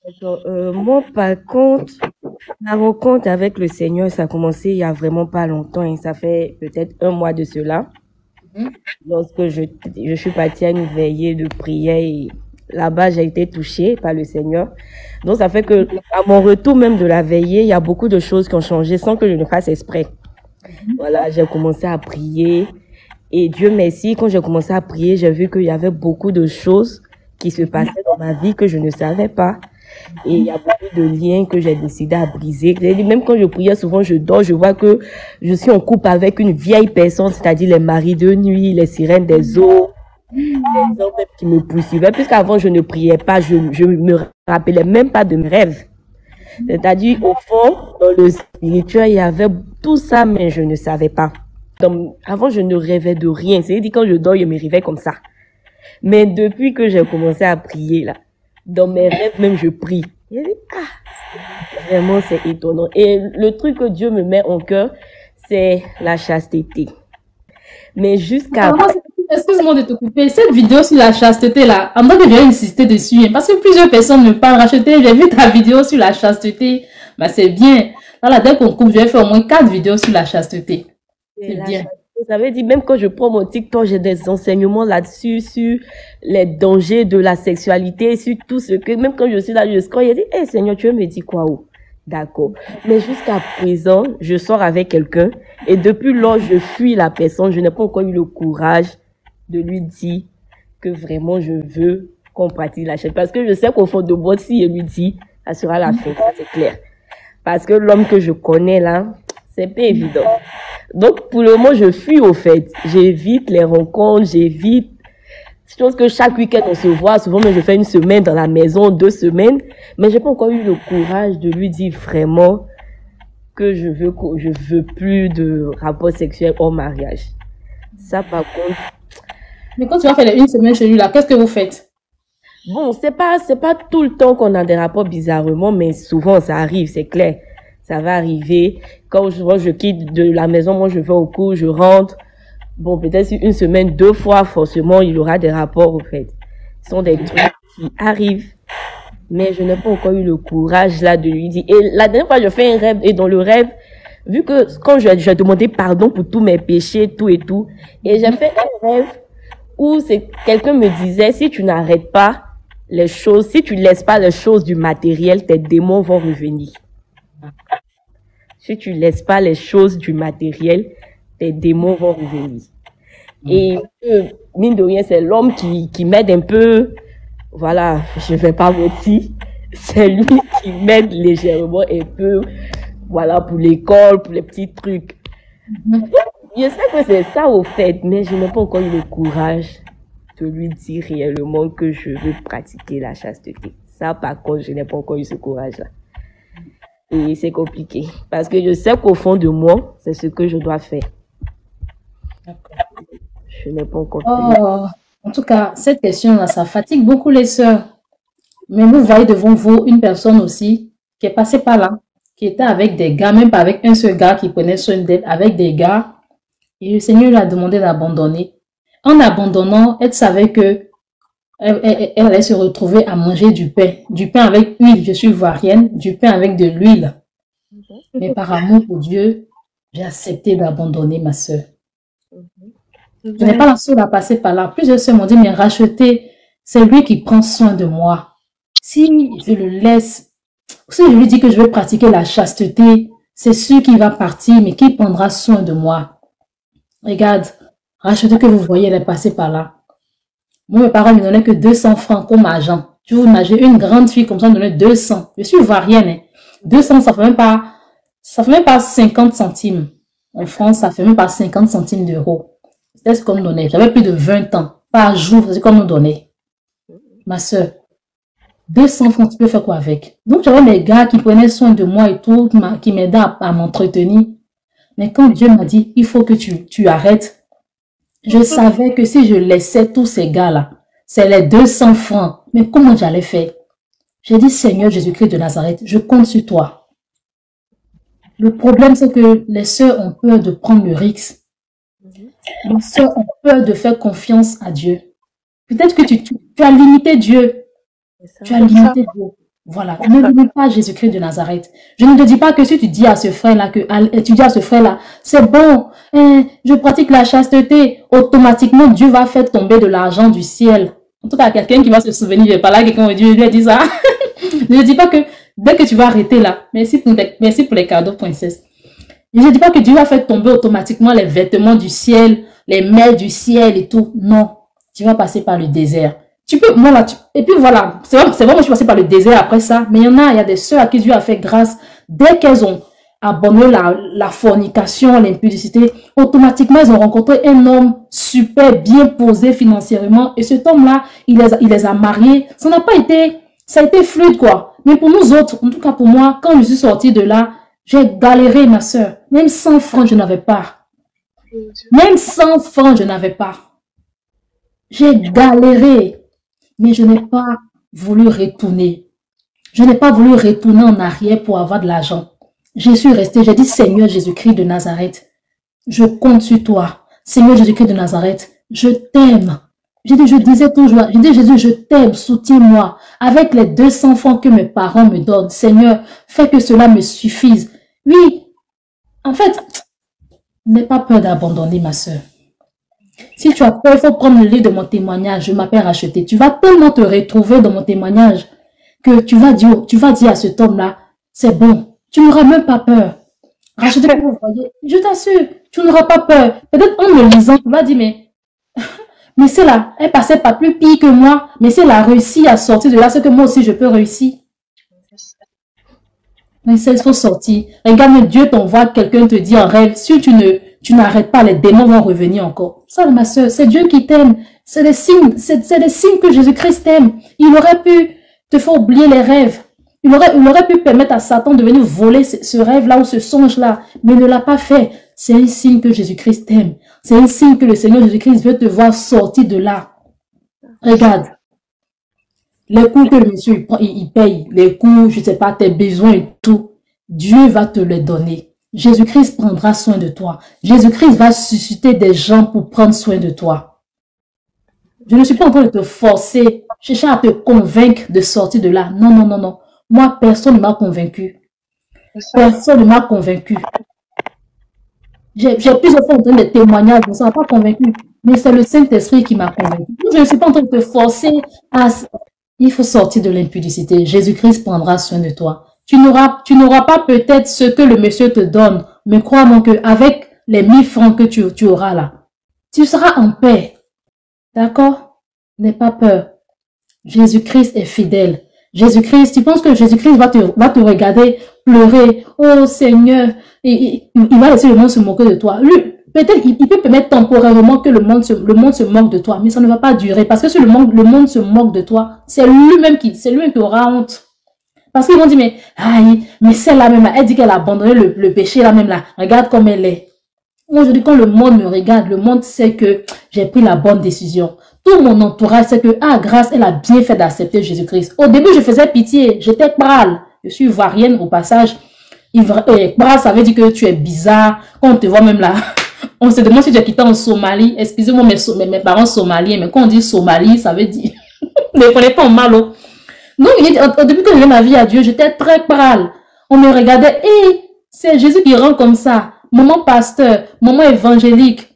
D'accord. Moi, par contre, ma rencontre avec le Seigneur, ça a commencé il y a vraiment pas longtemps, et ça fait peut-être un mois de cela, Mhm. lorsque je suis partie à une veillée de prière et là-bas, j'ai été touchée par le Seigneur. Donc, ça fait que, à mon retour même de la veillée, il y a beaucoup de choses qui ont changé sans que je ne fasse exprès. Voilà, j'ai commencé à prier et Dieu merci, quand j'ai commencé à prier, j'ai vu qu'il y avait beaucoup de choses qui se passaient dans ma vie que je ne savais pas. Et il y a beaucoup de liens que j'ai décidé à briser. Même quand je priais, souvent je dors, je vois que je suis en couple avec une vieille personne, c'est-à-dire les maris de nuit, les sirènes des eaux, les hommes même qui me poursuivaient. Puisqu'avant je ne priais pas, je me rappelais même pas de mes rêves. C'est-à-dire, au fond, dans le spirituel, il y avait tout ça, mais je ne savais pas. Donc, avant, je ne rêvais de rien. C'est-à-dire, quand je dors, je me réveille comme ça. Mais depuis que j'ai commencé à prier, là, dans mes rêves, même, je prie. Je dis, vraiment, c'est étonnant. Et le truc que Dieu me met en cœur, c'est la chasteté. Mais jusqu'à... Apparemment, excuse-moi de te couper. Cette vidéo sur la chasteté, là, en tant que j'ai insisté dessus, hein, parce que plusieurs personnes me parlent racheter. J'ai vu ta vidéo sur la chasteté. Bah, c'est bien. Là, dès qu'on coupe, je vais faire au moins 4 vidéos sur la chasteté. C'est La bien. chasteté, ça veut dire, même quand je prends mon TikTok, j'ai des enseignements là-dessus, sur les dangers de la sexualité, sur tout ce que, même quand je suis là, je scrolle, je dis, hey, Seigneur, tu veux me dire quoi, oh? D'accord. Mais jusqu'à présent, je sors avec quelqu'un et depuis lors, je fuis la personne. Je n'ai pas encore eu le courage de lui dire que vraiment je veux qu'on pratique la chaise. Parce que je sais qu'au fond de moi, si je lui dis, ça sera la fin, ça c'est clair. Parce que l'homme que je connais là, c'est pas évident. Donc, pour le moment, je fuis au fait. J'évite les rencontres, j'évite. Je pense que chaque week-end, on se voit. Souvent, mais je fais une semaine dans la maison, 2 semaines. Mais j'ai pas encore eu le courage de lui dire vraiment que je veux plus de rapports sexuels hors mariage. Ça, par contre, Mais quand tu vas faire les 1 semaine chez lui, là, qu'est-ce que vous faites? bon, c'est pas tout le temps qu'on a des rapports bizarrement, mais souvent ça arrive, c'est clair. Ça va arriver. Quand moi, je quitte de la maison, moi, je vais au cours, je rentre. Bon, peut-être une semaine, 2 fois, forcément, il y aura des rapports, au fait. Ce sont des trucs qui arrivent, mais je n'ai pas encore eu le courage, là, de lui dire. Et la dernière fois, je fais un rêve, et dans le rêve, vu que quand j'ai demandé pardon pour tous mes péchés, tout et tout, et j'ai fait un rêve où c'est, quelqu'un me disait, si tu n'arrêtes pas les choses, si tu laisses pas les choses du matériel, tes démons vont revenir. Si tu laisses pas les choses du matériel, tes démons vont revenir. Et mine de rien, c'est l'homme qui m'aide un peu. Voilà, je vais pas mentir. C'est lui qui m'aide légèrement un peu. Voilà, pour l'école, pour les petits trucs. Je sais que c'est ça au fait, mais je n'ai pas encore eu le courage de lui dire réellement que je veux pratiquer la chasteté. Ça, par contre, je n'ai pas encore eu ce courage-là. Et c'est compliqué. Parce que je sais qu'au fond de moi, c'est ce que je dois faire. Je n'ai pas encore fait. Oh, en tout cas, cette question-là, ça fatigue beaucoup les sœurs. Mais vous voyez devant vous une personne aussi qui est passée par là, qui était avec des gars, même pas avec un seul gars qui prenait soin d'elle, avec des gars. Et le Seigneur lui a demandé d'abandonner. En abandonnant, elle savait que elle allait se retrouver à manger du pain avec huile. Je suis ivoirienne, du pain avec de l'huile. Mais par amour pour Dieu, j'ai accepté d'abandonner ma sœur. Je n'ai pas la seule à passer par là. Plusieurs sœurs m'ont dit, mais racheter, c'est lui qui prend soin de moi. Si je le laisse, si je lui dis que je vais pratiquer la chasteté, c'est sûr qu'il va partir, mais qu'il prendra soin de moi. Regarde, racheter que vous voyez, elle est passée par là. Moi, mes parents ne me donnaient que 200 francs comme argent. Tu vous imaginez, une grande fille comme ça me donnait 200. Je suis ivoirienne, hein. 200, ça fait même pas 50 centimes. En France, ça fait même pas 50 centimes d'euros. C'est ce qu'on me donnait. J'avais plus de 20 ans. Par jour, c'est ce qu'on me donnait. Ma soeur, 200 francs, tu peux faire quoi avec? Donc, j'avais mes gars qui prenaient soin de moi et tout, qui m'aidaient à m'entretenir. Mais quand Dieu m'a dit, il faut que tu arrêtes, je savais que si je laissais tous ces gars-là, c'est les 200 francs. Mais comment j'allais faire? J'ai dit, Seigneur Jésus-Christ de Nazareth, je compte sur toi. Le problème, c'est que les sœurs ont peur de prendre le risque. Les sœurs ont peur de faire confiance à Dieu. Peut-être que tu as limité Dieu. Tu as limité Dieu. Voilà, ne lis pas Jésus-Christ de Nazareth. Je ne te dis pas que si tu dis à ce frère-là, c'est bon, hein, je pratique la chasteté, automatiquement Dieu va faire tomber de l'argent du ciel. En tout cas, quelqu'un qui va se souvenir, je parle à quelqu'un, Dieu lui a dit ça. Je ne dis pas que dès que tu vas arrêter là, merci pour les cadeaux, princesse. Je ne dis pas que Dieu va faire tomber automatiquement les vêtements du ciel, les mers du ciel et tout. Non, tu vas passer par le désert. Tu peux, moi là, et puis voilà, c'est vrai, moi je suis passée par le désert après ça, mais il y a des sœurs à qui Dieu a fait grâce, dès qu'elles ont abandonné la fornication, l'impudicité, automatiquement elles ont rencontré un homme super bien posé financièrement, et cet homme-là, il les a mariés, ça a été fluide quoi, mais pour nous autres, en tout cas pour moi, quand je suis sortie de là, j'ai galéré ma sœur, même 100 francs je n'avais pas, même 100 francs je n'avais pas, j'ai galéré. Mais je n'ai pas voulu retourner. Je n'ai pas voulu retourner en arrière pour avoir de l'argent. Je suis restée, j'ai dit Seigneur Jésus-Christ de Nazareth, je compte sur toi. Seigneur Jésus-Christ de Nazareth, je t'aime. Je disais toujours, je dis Jésus, je t'aime, soutiens-moi. Avec les 200 francs que mes parents me donnent, Seigneur, fais que cela me suffise. Oui, en fait, n'aie pas peur d'abandonner ma soeur. Si tu as peur, il faut prendre le livre de mon témoignage, je m'appelle Racheté. Tu vas tellement te retrouver dans mon témoignage que tu vas dire à cet homme-là, c'est bon, tu n'auras même pas peur. Racheté, vous voyez, je t'assure, tu n'auras pas peur. Peut-être en me lisant, tu vas dire, mais c'est là, elle passait pas plus pire que moi, mais si elle a réussi à sortir de là, c'est que moi aussi je peux réussir. Mais il faut sortir. Regarde, Dieu t'envoie quelqu'un te dit en rêve, si tu n'arrêtes pas, les démons vont revenir encore. Ça, ma soeur, c'est Dieu qui t'aime. C'est des signes que Jésus-Christ t'aime. Il aurait pu te faire oublier les rêves. Il aurait pu permettre à Satan de venir voler ce rêve-là ou ce songe-là, mais il ne l'a pas fait. C'est un signe que Jésus-Christ t'aime. C'est un signe que le Seigneur Jésus-Christ veut te voir sortir de là. Regarde. Les coûts que le monsieur il paye, les coûts, je ne sais pas, tes besoins et tout, Dieu va te les donner. Jésus-Christ prendra soin de toi. Jésus-Christ va susciter des gens pour prendre soin de toi. Je ne suis pas en train de te forcer, chercher à te convaincre de sortir de là. Non, non, non, non. Moi, personne ne m'a convaincu. Personne ne m'a convaincu. J'ai plusieurs fois entendu des témoignages, mais ça ne m'a pas convaincu. Mais c'est le Saint-Esprit qui m'a convaincu. Je ne suis pas en train de te forcer à... Il faut sortir de l'impudicité. Jésus-Christ prendra soin de toi. Tu n'auras pas peut-être ce que le monsieur te donne, mais crois-moi qu'avec les 1000 francs que tu auras là, tu seras en paix. D'accord? N'aie pas peur. Jésus-Christ est fidèle. Jésus-Christ, tu penses que Jésus-Christ va te regarder pleurer? Oh Seigneur, il va laisser le monde se moquer de toi. Lui, peut-être il peut permettre temporairement que le monde se moque de toi, mais ça ne va pas durer. Parce que si le monde se moque de toi, c'est lui-même qui aura honte. Parce qu'ils vont dire, mais celle-là même, elle dit qu'elle a abandonné le péché là même là. Regarde comme elle est. Moi, je dis, quand le monde me regarde, le monde sait que j'ai pris la bonne décision. Tout mon entourage sait que, grâce, elle a bien fait d'accepter Jésus-Christ. Au début, je faisais pitié. J'étais pâle. Je suis ivoirienne au passage. Pâle, ça veut dire que tu es bizarre. Quand on te voit même là, on se demande si tu as quitté en Somalie. Excusez-moi, mes parents somaliens, mais quand on dit Somalie, ça veut dire, ne prenez pas en mal. Donc, au début que je donnais ma vie à Dieu, j'étais très pâle. On me regardait, c'est Jésus qui rend comme ça. Maman pasteur, maman évangélique.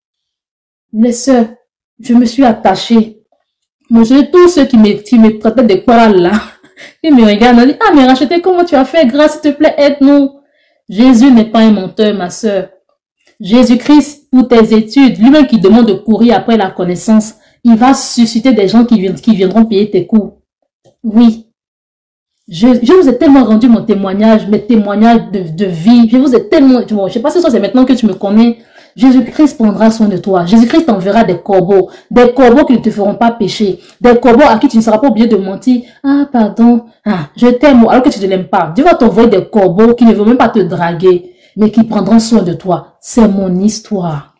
Les sœurs, je me suis attachée. Moi, tous ceux qui me traitaient de pâle là, ils me regardent, ils disent, mais Racheté, comment tu as fait? Grâce, s'il te plaît, aide-nous. Jésus n'est pas un menteur, ma sœur. Jésus-Christ, pour tes études, lui-même qui demande de courir après la connaissance, il va susciter des gens qui viendront payer tes cours. Oui. Je vous ai tellement rendu mon témoignage, mes témoignages de vie. Je vous ai tellement... Bon, je sais pas si c'est maintenant que tu me connais. Jésus-Christ prendra soin de toi. Jésus-Christ t'enverra des corbeaux qui ne te feront pas pécher. Des corbeaux à qui tu ne seras pas obligé de mentir. Pardon. Je t'aime alors que tu ne l'aimes pas. Dieu va t'envoyer des corbeaux qui ne veulent même pas te draguer, mais qui prendront soin de toi. C'est mon histoire.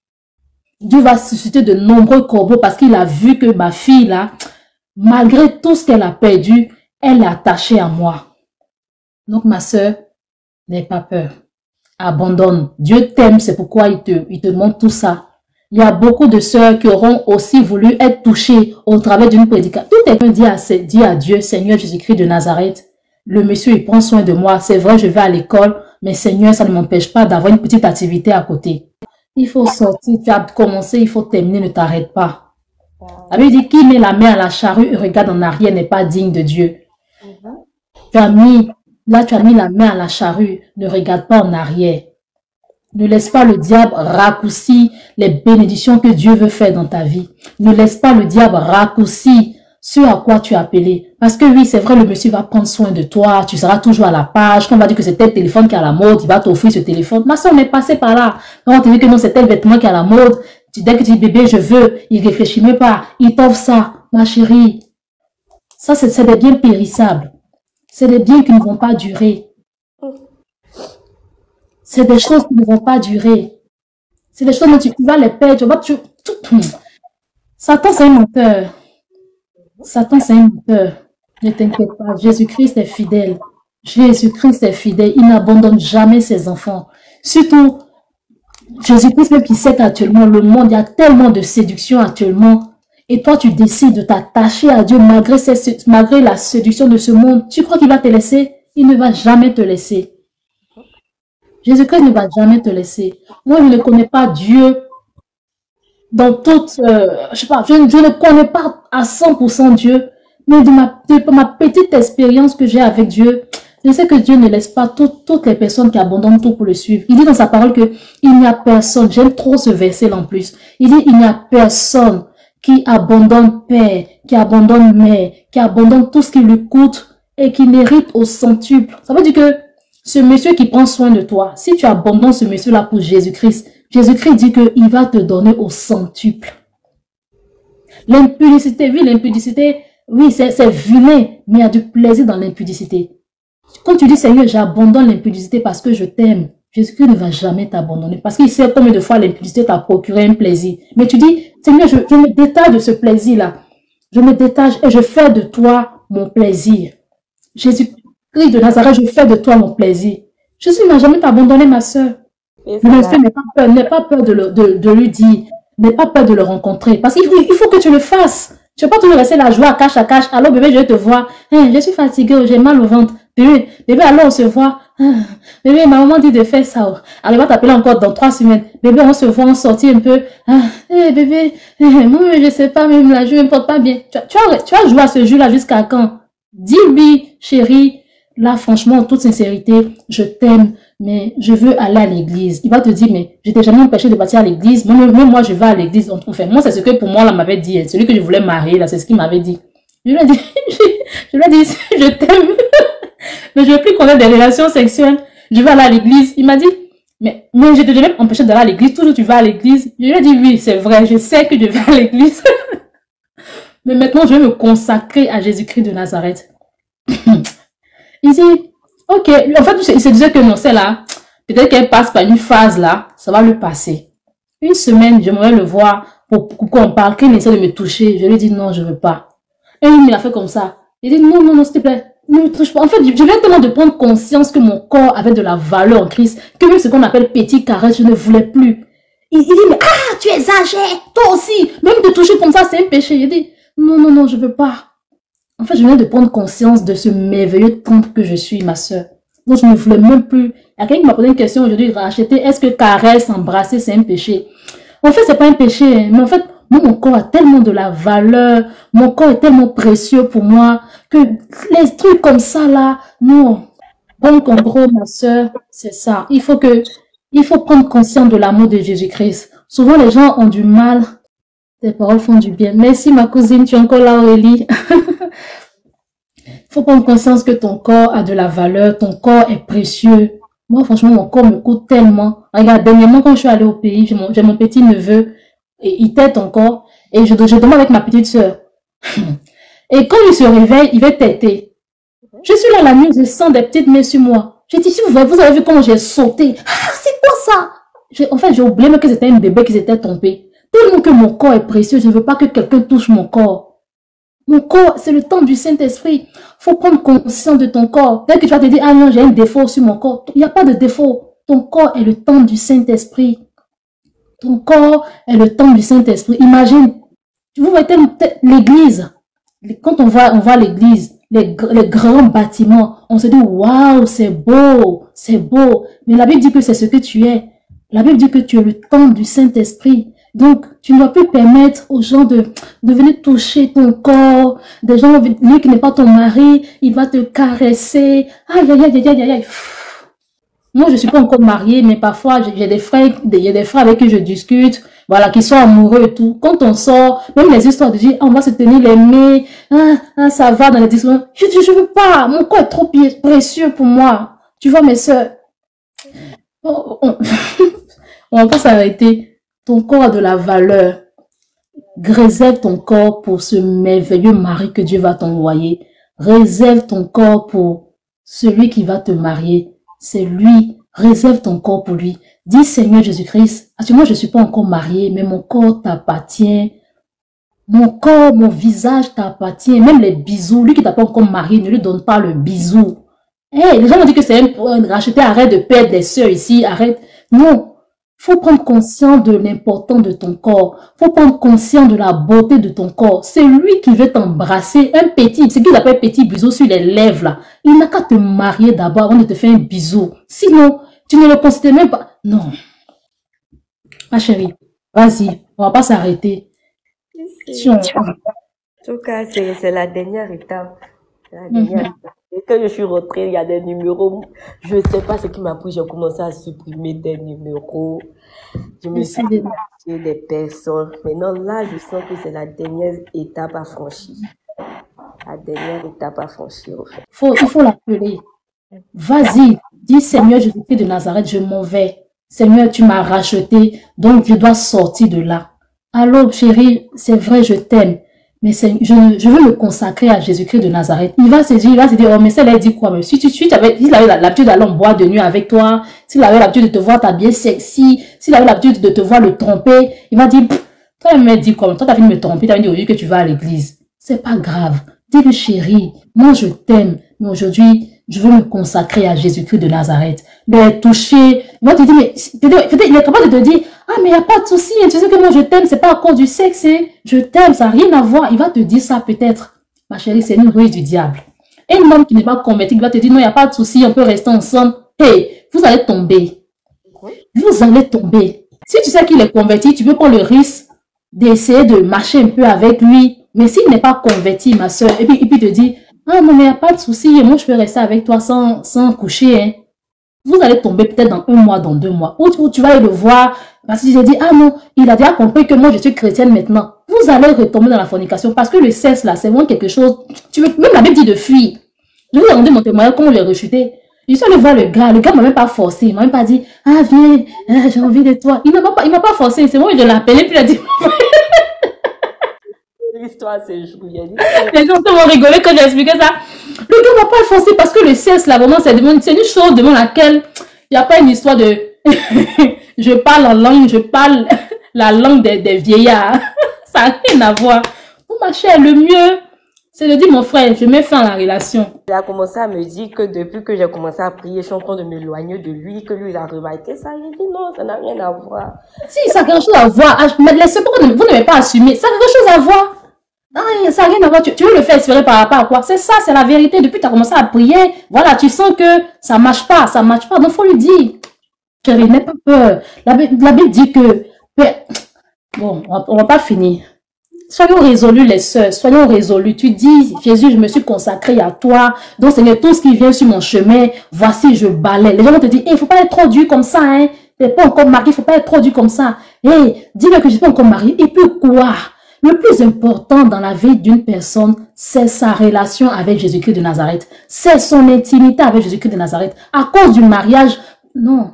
Dieu va susciter de nombreux corbeaux parce qu'il a vu que ma fille là, malgré tout ce qu'elle a perdu, elle est attachée à moi. Donc ma sœur, n'aie pas peur. Abandonne. Dieu t'aime, c'est pourquoi il te montre tout ça. Il y a beaucoup de sœurs qui auront aussi voulu être touchées au travers d'une prédication. Tout est dit à Dieu, Seigneur Jésus-Christ de Nazareth, le monsieur, il prend soin de moi. C'est vrai, je vais à l'école, mais Seigneur, ça ne m'empêche pas d'avoir une petite activité à côté. Il faut sortir, tu as commencé, il faut terminer, ne t'arrête pas. La Bible dit, qui met la main à la charrue et regarde en arrière n'est pas digne de Dieu. Tu as mis la main à la charrue, ne regarde pas en arrière. Ne laisse pas le diable raccourcir les bénédictions que Dieu veut faire dans ta vie. Ne laisse pas le diable raccourcir ce à quoi tu es appelé. Parce que oui, c'est vrai, le monsieur va prendre soin de toi, tu seras toujours à la page. Quand on va dire que c'est tel téléphone qui est à la mode, il va t'offrir ce téléphone. Ma soeur, on est passé par là. Quand on te dit que non, c'est tel vêtement qui est à la mode, dès que tu dis bébé, je veux, il réfléchit même pas, il t'offre ça, ma chérie. Ça, c'est des biens périssables. C'est des biens qui ne vont pas durer. C'est des choses qui ne vont pas durer. C'est des choses dont tu vas les perdre. Satan, c'est un menteur. Satan, c'est un menteur. Ne t'inquiète pas. Jésus-Christ est fidèle. Jésus-Christ est fidèle. Il n'abandonne jamais ses enfants. Surtout, Jésus-Christ, même qui sait qu'actuellement, le monde, il y a tellement de séduction actuellement. Et toi, tu décides de t'attacher à Dieu malgré la séduction de ce monde. Tu crois qu'il va te laisser? Il ne va jamais te laisser. Jésus-Christ ne va jamais te laisser. Moi, je ne connais pas Dieu dans toute... je sais pas, je ne connais pas à 100% Dieu, mais de ma petite expérience que j'ai avec Dieu, je sais que Dieu ne laisse pas toutes les personnes qui abandonnent tout pour le suivre. Il dit dans sa parole que il n'y a personne, j'aime trop ce verset-là en plus, il dit il n'y a personne qui abandonne père, qui abandonne mère, qui abandonne tout ce qui lui coûte et qui mérite au centuple. Ça veut dire que ce monsieur qui prend soin de toi, si tu abandonnes ce monsieur-là pour Jésus-Christ, Jésus-Christ dit qu'il va te donner au centuple. L'impudicité, oui, l'impudicité, oui, c'est vilain, mais il y a du plaisir dans l'impudicité. Quand tu dis, Seigneur, j'abandonne l'impudicité parce que je t'aime, Jésus-Christ ne va jamais t'abandonner parce qu'il sait combien de fois l'impudicité t'a procuré un plaisir. Mais tu dis, Seigneur, je me détache de ce plaisir-là. Je me détache et je fais de toi mon plaisir. Jésus-Christ de Nazareth, je fais de toi mon plaisir. Jésus ne m'a jamais t'abandonné, ma soeur. N'aie pas peur de lui dire, n'aie pas peur de le rencontrer. Parce qu'il faut que tu le fasses. Tu ne vas pas toujours laisser la joie à cache. Alors bébé, je vais te voir. Je suis fatiguée, j'ai mal au ventre. Bébé, alors on se voit. Bébé, ma maman dit de faire ça. Alors elle va t'appeler encore dans 3 semaines. Bébé, on se voit, on sortit un peu. Bébé, moi je sais pas, même là, je ne me porte pas bien. Tu vas jouer à ce jeu-là jusqu'à quand? Dis-lui, chérie, là franchement, en toute sincérité, je t'aime. Mais je veux aller à l'église. Il va te dire, mais je t'ai jamais empêché de partir à l'église. Même moi, je vais à l'église. Enfin, moi, c'est ce que pour moi, là, m'avait dit. Celui que je voulais marier, là, c'est ce qu'il m'avait dit. Je lui ai dit, je t'aime. Mais je veux plus qu'on ait des relations sexuelles. Je vais aller à l'église. Il m'a dit, mais je t'ai jamais empêché d'aller à l'église. Toujours, tu vas à l'église. Je lui ai dit, oui, c'est vrai. Je sais que je vais à l'église. Mais maintenant, je vais me consacrer à Jésus-Christ de Nazareth. Il dit, ok, en fait, il se disait que non, c'est là, peut-être qu'elle passe par une phase là, ça va lui passer. Une semaine, j'aimerais le voir pour qu'on parle, qu'il essaie de me toucher. Je lui dis non, je veux pas. Et il a fait comme ça. Il dit non, non, non, s'il te plaît, ne me touche pas. En fait, je viens tellement de prendre conscience que mon corps avait de la valeur en Christ, que même ce qu'on appelle petit caresse, je ne voulais plus. Il dit, mais tu exagères, toi aussi, même te toucher comme ça, c'est un péché. Je dis non, non, non, je veux pas. En fait, je viens de prendre conscience de ce merveilleux temple que je suis, ma soeur. Donc, je ne voulais même plus. Il y a quelqu'un qui m'a posé une question aujourd'hui, racheter, est-ce que caresse, embrasser, c'est un péché? En fait, c'est pas un péché, mais en fait, moi, mon corps a tellement de la valeur, mon corps est tellement précieux pour moi, que les trucs comme ça, là, non. Donc, en gros, ma soeur, c'est ça. Il faut prendre conscience de l'amour de Jésus-Christ. Souvent, les gens ont du mal. Tes paroles font du bien. Merci, ma cousine, tu es encore là, Aurélie. Faut prendre conscience que ton corps a de la valeur, ton corps est précieux. Moi, franchement, mon corps me coûte tellement. Regarde, dernièrement, quand je suis allée au pays, j'ai mon petit neveu, et il tète encore, et je demande avec ma petite sœur. Et quand il se réveille, il va têter. Je suis là la nuit, je sens des petites mains sur moi. J'ai dit, si vous avez vu comment j'ai sauté. Ah, c'est quoi ça? En fait, j'ai oublié même que c'était un bébé qui s'était tombé. Tellement que mon corps est précieux, je ne veux pas que quelqu'un touche mon corps. Mon corps, c'est le temps du Saint-Esprit. Faut prendre conscience de ton corps. Dès que tu vas te dire, ah non, j'ai un défaut sur mon corps. Il n'y a pas de défaut. Ton corps est le temps du Saint-Esprit. ton corps est le temple du Saint-Esprit. Imagine, vous voyez l'église, quand on voit l'église, les grands bâtiments, on se dit, waouh, c'est beau, c'est beau. Mais la Bible dit que c'est ce que tu es. La Bible dit que tu es le temple du Saint-Esprit. Donc, tu ne dois plus permettre aux gens de venir toucher ton corps. Des gens, lui qui n'est pas ton mari, il va te caresser. Aïe, aïe, aïe, aïe, aïe, aïe. Moi, je suis pas encore mariée, mais parfois, j'ai des frères, il y a des frères avec qui je discute, voilà, qui sont amoureux et tout. Quand on sort, même les histoires de dire, on va se tenir les mains, ça va dans les discussions. Je veux pas, mon corps est trop précieux pour moi. Tu vois, mes sœurs, on va pas s'arrêter. Ton corps a de la valeur. Réserve ton corps pour ce merveilleux mari que Dieu va t'envoyer. Réserve ton corps pour celui qui va te marier. C'est lui. Réserve ton corps pour lui. Dis, Seigneur Jésus-Christ, actuellement je ne suis pas encore mariée, mais mon corps t'appartient. Mon corps, mon visage t'appartient. Même les bisous. Lui qui t'a pas encore marié, ne lui donne pas le bisou. Hey, les gens m'ont dit que c'est racheter, arrête de perdre des sœurs ici, arrête. Non. Faut prendre conscience de l'importance de ton corps. Faut prendre conscience de la beauté de ton corps. C'est lui qui veut t'embrasser. Un petit, ce qu'ils appellent petit bisou sur les lèvres là. Il n'a qu'à te marier d'abord avant de te faire un bisou. Sinon, tu ne le considères même pas. Non. Ma chérie, vas-y. On va pas s'arrêter. En tout cas, c'est la dernière étape. La dernière étape. Et quand je suis rentrée, il y a des numéros. Je ne sais pas ce qui m'a pris. J'ai commencé à supprimer des numéros. Je me suis démarquée des personnes. Maintenant, là, je sens que c'est la dernière étape à franchir. La dernière étape à franchir, en fait. Il faut l'appeler. Vas-y. Dis, Seigneur Jésus-Christ de Nazareth, je m'en vais. Seigneur, tu m'as racheté. Donc, je dois sortir de là. Alors, chérie, c'est vrai, je t'aime. Mais je veux me consacrer à Jésus-Christ de Nazareth. Il va se dire, oh, mais ça, elle dit quoi? Mais si il avait l'habitude d'aller en boîte de nuit avec toi, s'il avait l'habitude de te voir t'habiller sexy, s'il avait l'habitude de te voir le tromper, il va dire, toi, elle m'a dit quoi? Toi, t'as fini de me tromper, t'as dit au lieu que tu vas à l'église. C'est pas grave. Dis-le, chérie, moi, je t'aime. Mais aujourd'hui, je veux me consacrer à Jésus-Christ de Nazareth. Le toucher. Il va te dire, mais peut-être il est capable de te dire, ah, mais il n'y a pas de souci, tu sais que moi je t'aime, c'est pas à cause du sexe, hein. Je t'aime, ça n'a rien à voir. Il va te dire ça peut-être. Ma chérie, c'est une ruse du diable. Et un homme qui n'est pas converti, il va te dire, non, il n'y a pas de souci, on peut rester ensemble. Hey, vous allez tomber. Vous allez tomber. Si tu sais qu'il est converti, tu peux prendre le risque d'essayer de marcher un peu avec lui. Mais s'il n'est pas converti, ma soeur, et puis te dit, ah non, mais il n'y a pas de souci, moi je peux rester avec toi sans coucher, hein. Vous allez tomber peut-être dans 1 mois, dans 2 mois. Ou tu vas aller le voir, parce qu'il s'est dit, ah non, il a déjà compris que moi je suis chrétienne maintenant. Vous allez retomber dans la fornication, parce que le sexe là, c'est vraiment quelque chose, même la Bible dit de fuir. Je vous ai rendu mon témoignage, comment on l'a rechuté. Je suis allé voir le gars m'a même pas forcé, il m'a même pas dit, ah viens, j'ai envie de toi. Il m'a pas forcé, c'est moi, je l'ai appelé, puis il a dit, l'histoire c'est joué. Les gens vont rigoler quand j'ai expliqué ça. Le gars m'a pas forcé parce que le sexe là, vraiment, c'est une chose devant laquelle il n'y a pas une histoire de je parle en langue, je parle la langue des vieillards. Ça n'a rien à voir. Oh ma chère, le mieux, c'est de dire, mon frère, je mets fin à la relation. Il a commencé à me dire que depuis que j'ai commencé à prier, je suis en train de m'éloigner de lui, que lui il a remarqué ça. Il dit non, ça n'a rien à voir. Si, ça a quelque chose à voir. Mais laissez pourquoi vous n'avez pas assumé. Ça a quelque chose à voir. Ah, ça n'a rien à voir. Tu veux le faire espérer par rapport à quoi? C'est ça, c'est la vérité. Depuis que tu as commencé à prier, voilà, tu sens que ça marche pas, ça marche pas. Donc, faut lui dire. Chérie, n'aie pas peur. La Bible dit que, bon, on va pas finir. Soyons résolus, les sœurs, soyons résolus. Tu dis, Jésus, je me suis consacré à toi. Donc, Seigneur, tout ce qui vient sur mon chemin, voici, je balaie. Les gens vont te dire, il faut pas être trop dur comme ça, hein. T'es pas encore marié, il faut pas être trop dur comme ça. Dis-le que je suis pas encore marié. Et puis quoi? Le plus important dans la vie d'une personne, c'est sa relation avec Jésus-Christ de Nazareth. C'est son intimité avec Jésus-Christ de Nazareth. À cause du mariage, non.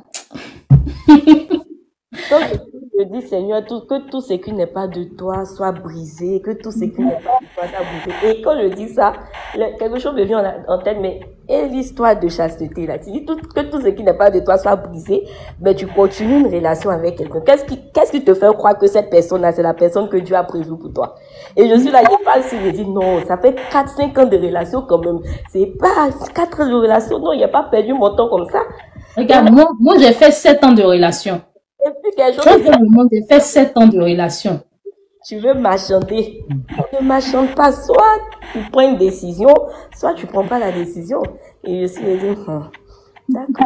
Donc, je dis, Seigneur, que tout ce qui n'est pas de toi soit brisé, que tout ce qui n'est pas de toi soit brisé. Et quand je dis ça, quelque chose me vient en tête, mais et l'histoire de chasteté, là, tu dis que tout ce qui n'est pas de toi soit brisé, mais tu continues une relation avec quelqu'un. Qu'est-ce qui te fait croire que cette personne-là, c'est la personne que Dieu a prévue pour toi? Et je suis là, il parle si je dis non, ça fait 4-5 ans de relation quand même. C'est pas 4 ans de relation, non, il n'y a pas perdu mon temps comme ça. Regarde, moi j'ai fait 7 ans de relation. Et puis quelque chose. J'ai fait 7 ans de relation. Tu veux m'achanter. Ne m'achante pas. Soit tu prends une décision, soit tu prends pas la décision. Et je suis dit, d'accord.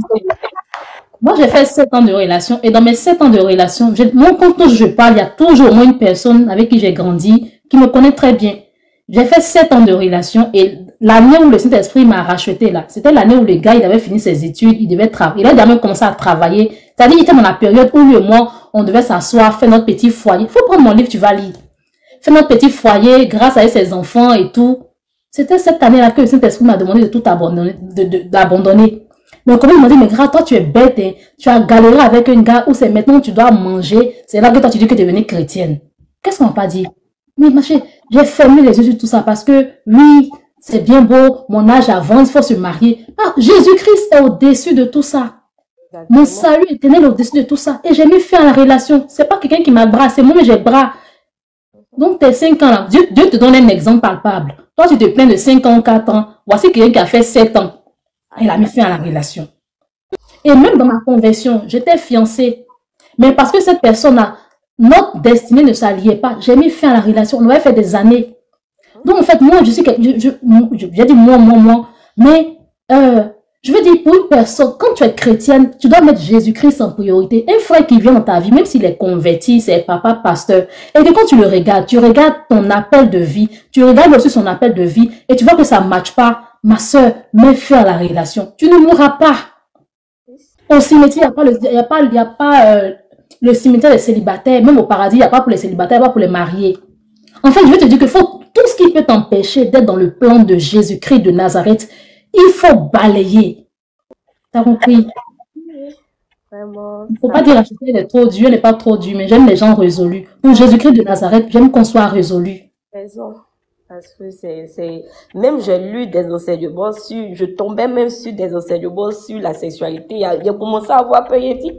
Moi, j'ai fait 7 ans de relation. Et dans mes 7 ans de relation, quand je parle, il y a toujours au moins une personne avec qui j'ai grandi, qui me connaît très bien. J'ai fait 7 ans de relation et l'année où le Saint-Esprit m'a racheté là, c'était l'année où le gars, il avait fini ses études, il devait travailler. Il a déjà commencé à travailler. C'est-à-dire, il était dans la période où lui et moi, on devait s'asseoir, faire notre petit foyer. Il faut prendre mon livre, tu vas lire. Faire notre petit foyer grâce à ses enfants et tout. C'était cette année-là que le Saint-Esprit m'a demandé de tout abandonner, d'abandonner. Mais comme il m'a dit, mais gars, toi, tu es bête, hein. Tu as galéré avec un gars où c'est maintenant que tu dois manger. C'est là que toi, tu dis que tu es devenue chrétienne. Qu'est-ce qu'on m'a pas dit? Mais ma chérie, j'ai fermé les yeux sur tout ça parce que, oui, c'est bien beau, mon âge avance, il faut se marier. Ah, Jésus-Christ est au-dessus de tout ça. Exactement. Mon salut éternel est au-dessus de tout ça. Et j'ai mis fin à la relation. C'est pas quelqu'un qui m'a bras, c'est moi, mais j'ai bras. Donc, tes 5 ans là, Dieu te donne un exemple palpable. Toi, tu te plains de 5 ans, 4 ans. Voici quelqu'un qui a fait 7 ans. Il a mis fin à la relation. Et même dans ma conversion, j'étais fiancée. Mais parce que cette personne-là, notre destinée ne s'alliait pas, j'ai mis fin à la relation. On avait fait des années. Donc, en fait, moi, j'ai dit moi. Mais, je veux dire, pour une personne, quand tu es chrétienne, tu dois mettre Jésus-Christ en priorité. Un frère qui vient dans ta vie, même s'il est converti, c'est papa, pasteur, et que quand tu le regardes, tu regardes ton appel de vie, tu regardes aussi son appel de vie, et tu vois que ça ne matche pas. Ma soeur, mets fin à la relation. Tu ne mourras pas. Au cimetière, il n'y a pas le cimetière des célibataires. Même au paradis, il n'y a pas pour les célibataires, il n'y a pas pour les mariés. En fait, je veux te dire que tout ce qui peut t'empêcher d'être dans le plan de Jésus-Christ de Nazareth, il faut balayer. T'as compris? Vraiment. Il ne faut pas dire acheter est trop dur, n'est pas trop dur, mais j'aime les gens résolus. Pour Jésus-Christ de Nazareth, j'aime qu'on soit résolu. Raison. Parce que même j'ai lu des enseignements je tombais même sur des enseignements sur la sexualité. Il a commencé à avoir peur, il a dit,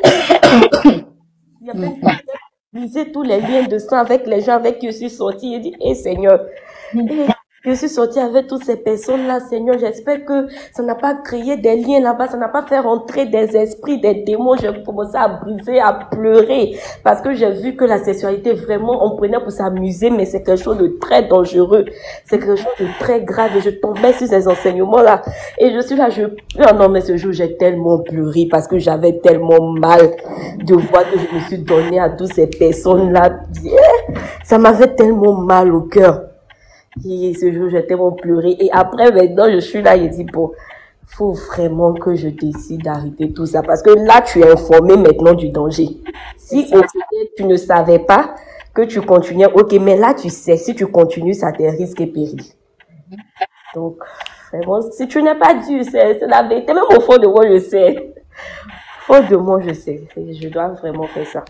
il a brisé tous les liens de sang avec les gens avec qui je suis sortie. Il dit, Seigneur, je suis sortie avec toutes ces personnes-là, Seigneur. J'espère que ça n'a pas créé des liens là-bas, ça n'a pas fait rentrer des esprits, des démons. J'ai commencé à briser, à pleurer. Parce que j'ai vu que la sexualité, vraiment, on prenait pour s'amuser, mais c'est quelque chose de très dangereux. C'est quelque chose de très grave. Et je tombais sur ces enseignements-là. Et je suis là, oh non, mais ce jour, j'ai tellement pleuré parce que j'avais tellement mal de voir que je me suis donnée à toutes ces personnes-là. Ça m'avait tellement mal au cœur. Et ce jour, j'ai tellement pleuré. Et après, maintenant, je suis là, je dis, bon, faut vraiment que je décide d'arrêter tout ça. Parce que là, tu es informé maintenant du danger. Si tu ne savais pas que tu continuais, ok, mais là, tu sais, si tu continues, ça te risque et péril. Donc, vraiment, si tu n'es pas dû, c'est la vérité. Même au fond de moi, je sais. Au fond de moi, je sais. Je dois vraiment faire ça.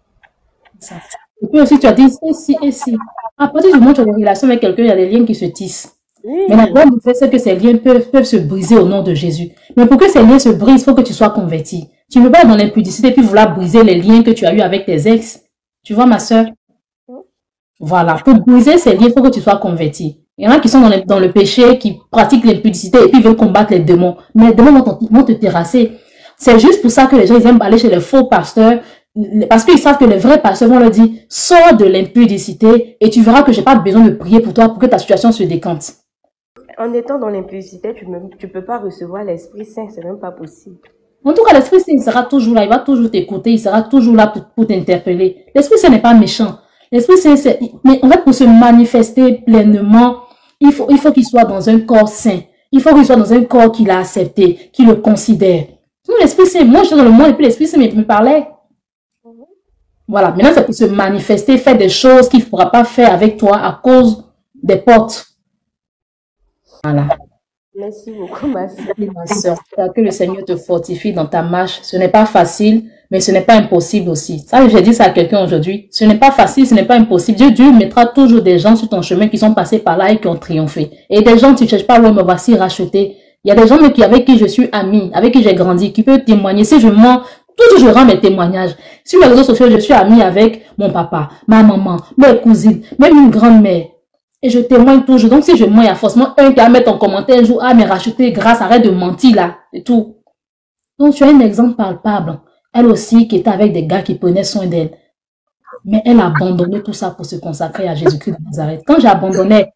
Et puis aussi, tu as dit, et si. À partir du moment où tu as une relation avec quelqu'un, il y a des liens qui se tissent. Oui. Mais la grande différence, c'est que ces liens peuvent se briser au nom de Jésus. Mais pour que ces liens se brisent, il faut que tu sois converti. Tu ne peux pas être dans l'impudicité puis vouloir briser les liens que tu as eus avec tes ex. Tu vois, ma soeur? Voilà. Pour briser ces liens, il faut que tu sois converti. Il y en a qui sont dans le péché, qui pratiquent l'impudicité et puis veulent combattre les démons. Mais les démons vont te terrasser. C'est juste pour ça que les gens ils aiment aller chez les faux pasteurs. Parce qu'ils savent que les vrais pasteurs vont leur dire, sors de l'impudicité et tu verras que j'ai pas besoin de prier pour toi pour que ta situation se décante. En étant dans l'impudicité, tu peux pas recevoir l'Esprit Saint, c'est même pas possible. En tout cas, l'Esprit Saint, il sera toujours là, il va toujours t'écouter, il sera toujours là pour t'interpeller. L'Esprit Saint n'est pas méchant. L'Esprit Saint, mais en fait, pour se manifester pleinement, il faut qu'il soit dans un corps saint. Il faut qu'il soit dans un corps qu'il a accepté, qu'il le considère. L'Esprit Saint, moi, j'étais dans le monde et puis l'Esprit Saint me parlait. Voilà, maintenant c'est pour se manifester, faire des choses qu'il ne pourra pas faire avec toi à cause des portes. Voilà. Merci beaucoup, ma soeur. Que le Seigneur te fortifie dans ta marche. Ce n'est pas facile, mais ce n'est pas impossible aussi. Ça, j'ai dit ça à quelqu'un aujourd'hui. Ce n'est pas facile, ce n'est pas impossible. Dieu mettra toujours des gens sur ton chemin qui sont passés par là et qui ont triomphé. Et des gens, tu ne cherches pas, ouais, me voici racheté. Il y a des gens avec qui je suis amie, avec qui j'ai grandi, qui peuvent témoigner. Si je mens, toujours je rends mes témoignages. Sur les réseaux sociaux, je suis amie avec mon papa, ma maman, mes cousines, même une grand-mère. Et je témoigne toujours. Donc si je mens, il y a forcément un qui va mettre en commentaire un jour, ah mais racheter grâce, arrête de mentir là, et tout. Donc tu as un exemple palpable. Elle aussi qui était avec des gars qui prenaient soin d'elle. Mais elle a abandonné tout ça pour se consacrer à Jésus-Christ de Nazareth. Quand j'abandonnais,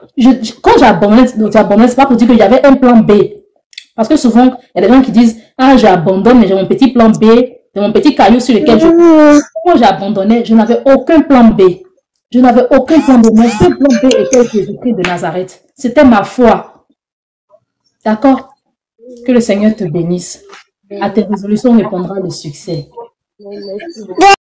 c'est pas pour dire qu'il y avait un plan B. Parce que souvent, il y a des gens qui disent, ah, j'abandonne, mais j'ai mon petit plan B, j'ai mon petit caillou sur lequel je... Quand j'abandonnais, je n'avais aucun plan B. Je n'avais aucun plan B. Mon seul plan B était Jésus-Christ de Nazareth. C'était ma foi. D'accord? Que le Seigneur te bénisse. À tes résolutions répondra le succès.